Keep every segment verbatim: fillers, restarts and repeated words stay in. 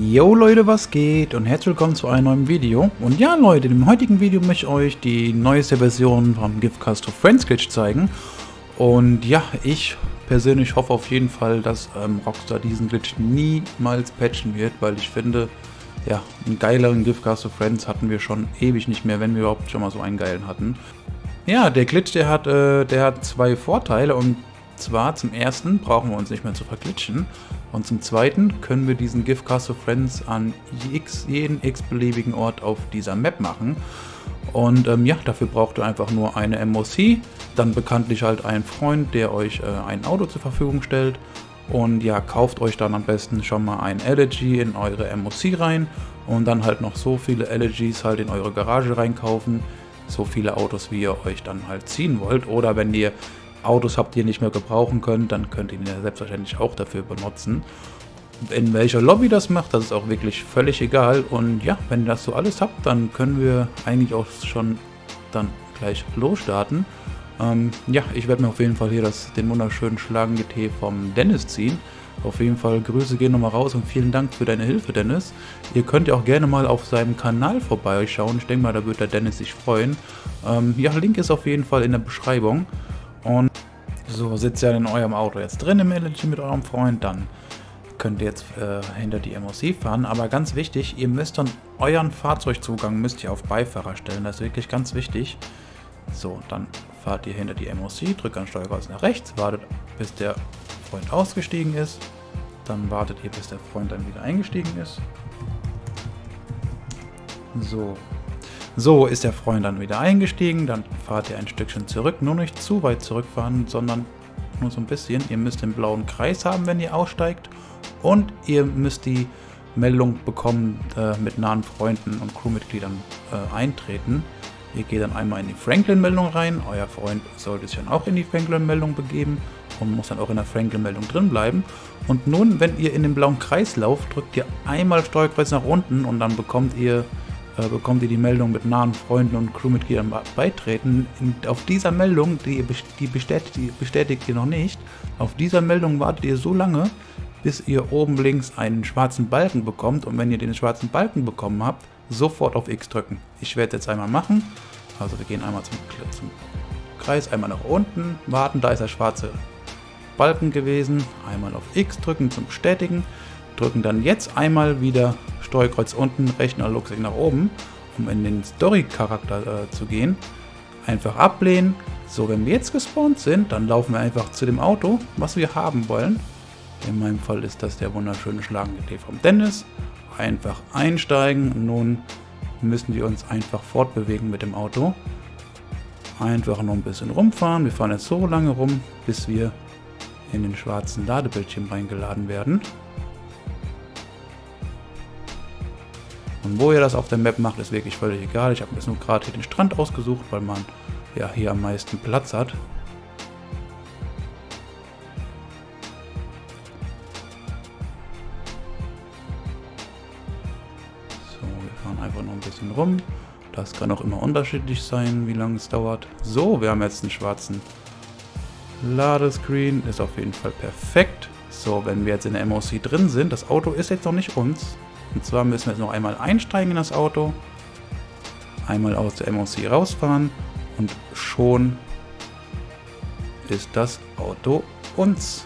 Yo Leute, was geht und herzlich willkommen zu einem neuen Video. Und ja Leute, im heutigen Video möchte ich euch die neueste Version vom Giftcast to Friends Glitch zeigen. Und ja, ich persönlich hoffe auf jeden Fall, dass ähm, Rockstar diesen Glitch niemals patchen wird, weil ich finde, ja, einen geileren Giftcast to Friends hatten wir schon ewig nicht mehr, wenn wir überhaupt schon mal so einen geilen hatten. Ja, der Glitch, der hat, äh, der hat zwei Vorteile, und zwar zum ersten brauchen wir uns nicht mehr zu verglitschen, und zum zweiten können wir diesen Giftcast to Friends an x, jeden x-beliebigen Ort auf dieser Map machen. Und ähm, ja, dafür braucht ihr einfach nur eine M O C, dann bekanntlich halt einen Freund, der euch äh, ein Auto zur Verfügung stellt. Und ja, kauft euch dann am besten schon mal ein Elegy in eure M O C rein und dann halt noch so viele Elegys halt in eure Garage reinkaufen. So viele Autos, wie ihr euch dann halt ziehen wollt. Oder wenn ihr Autos habt, die ihr nicht mehr gebrauchen könnt, dann könnt ihr ihn ja selbstverständlich auch dafür benutzen. In welcher Lobby das macht, das ist auch wirklich völlig egal. Und ja, wenn ihr das so alles habt, dann können wir eigentlich auch schon dann gleich losstarten. Ähm, ja, ich werde mir auf jeden Fall hier das, den wunderschönen Schlagen-G T vom Dennis ziehen. Auf jeden Fall Grüße gehen nochmal raus und vielen Dank für deine Hilfe, Dennis. Ihr könnt ja auch gerne mal auf seinem Kanal vorbeischauen. Ich denke mal, da wird der Dennis sich freuen. Ähm, ja, Link ist auf jeden Fall in der Beschreibung. Und so, sitzt ihr in eurem Auto jetzt drin im Elegy mit eurem Freund, dann könnt ihr jetzt äh, hinter die M O C fahren. Aber ganz wichtig, ihr müsst dann euren Fahrzeugzugang müsst ihr auf Beifahrer stellen. Das ist wirklich ganz wichtig. So, dann fahrt ihr hinter die M O C, drückt an Steuerkreuz nach rechts, wartet bis der Freund ausgestiegen ist. Dann wartet ihr, bis der Freund dann wieder eingestiegen ist. So. So ist der Freund dann wieder eingestiegen, dann fahrt ihr ein Stückchen zurück, nur nicht zu weit zurückfahren, sondern nur so ein bisschen. Ihr müsst den blauen Kreis haben, wenn ihr aussteigt, und ihr müsst die Meldung bekommen, äh, mit nahen Freunden und Crewmitgliedern äh, eintreten. Ihr geht dann einmal in die Franklin-Meldung rein, euer Freund sollte sich dann auch in die Franklin-Meldung begeben und muss dann auch in der Franklin-Meldung drin bleiben. Und nun, wenn ihr in den blauen Kreis lauft, drückt ihr einmal Steuerkreuz nach unten und dann bekommt ihr bekommt ihr die Meldung mit nahen Freunden und Crewmitgliedern beitreten. Auf dieser Meldung, die, die, bestätigt, die bestätigt ihr noch nicht, auf dieser Meldung wartet ihr so lange, bis ihr oben links einen schwarzen Balken bekommt, und wenn ihr den schwarzen Balken bekommen habt, sofort auf X drücken. Ich werde jetzt einmal machen, also wir gehen einmal zum, zum Kreis, einmal nach unten, warten, da ist der schwarze Balken gewesen, einmal auf X drücken zum Bestätigen, drücken dann jetzt einmal wieder Steuerkreuz unten, rechten Analogstick nach oben, um in den Story-Charakter äh, zu gehen. Einfach ablehnen. So, wenn wir jetzt gespawnt sind, dann laufen wir einfach zu dem Auto, was wir haben wollen. In meinem Fall ist das der wunderschöne Schlagen-G T vom Dennis. Einfach einsteigen. Nun müssen wir uns einfach fortbewegen mit dem Auto. Einfach noch ein bisschen rumfahren. Wir fahren jetzt so lange rum, bis wir in den schwarzen Ladebildschirm reingeladen werden. Und wo ihr das auf der Map macht, ist wirklich völlig egal. Ich habe mir jetzt nur gerade hier den Strand ausgesucht, weil man ja hier am meisten Platz hat. So, wir fahren einfach noch ein bisschen rum. Das kann auch immer unterschiedlich sein, wie lange es dauert. So, wir haben jetzt einen schwarzen Ladescreen. Ist auf jeden Fall perfekt. So, wenn wir jetzt in der M O C drin sind, das Auto ist jetzt noch nicht uns. Und zwar müssen wir jetzt noch einmal einsteigen in das Auto, einmal aus der M O C rausfahren, und schon ist das Auto uns.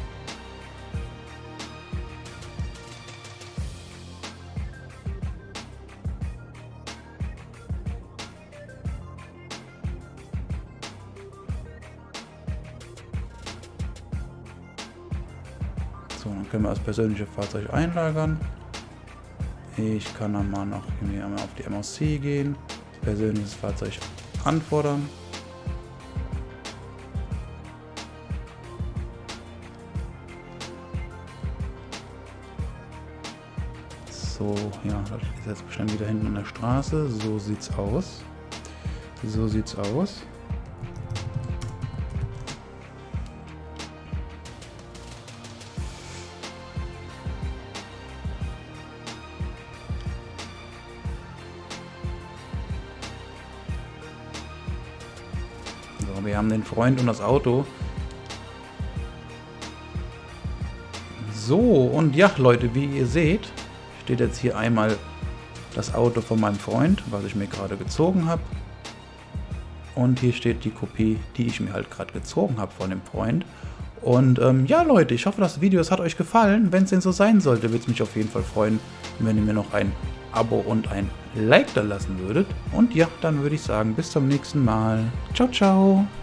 So, dann können wir das persönliche Fahrzeug einlagern. Ich kann dann mal noch einmal auf die M O C gehen, persönliches Fahrzeug anfordern. So, ja, das ist jetzt bestimmt wieder hinten an der Straße. So sieht's aus. So sieht's aus. Wir haben den Freund und das Auto. So, und ja, Leute, wie ihr seht, steht jetzt hier einmal das Auto von meinem Freund, was ich mir gerade gezogen habe. Und hier steht die Kopie, die ich mir halt gerade gezogen habe von dem Freund. Und ähm, ja Leute, ich hoffe, das Video das hat euch gefallen. Wenn es denn so sein sollte, würde es mich auf jeden Fall freuen, wenn ihr mir noch ein Abo und ein Like da lassen würdet. Und ja, dann würde ich sagen, bis zum nächsten Mal. Ciao, ciao.